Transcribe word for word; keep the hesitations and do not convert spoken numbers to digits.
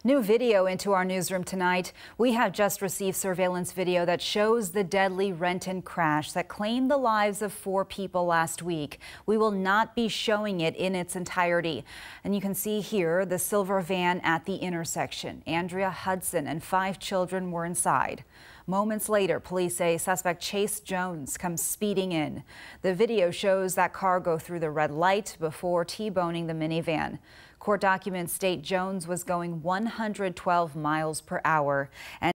New video into our newsroom tonight. We have just received surveillance video that shows the deadly Renton crash that claimed the lives of four people last week. We will not be showing it in its entirety. And you can see here the silver van at the intersection. Andrea Hudson and five children were inside. Moments later, police say suspect Chase Jones comes speeding in. The video shows that car go through the red light before T-boning the minivan. Court documents state Jones was going one hundred twelve miles per hour and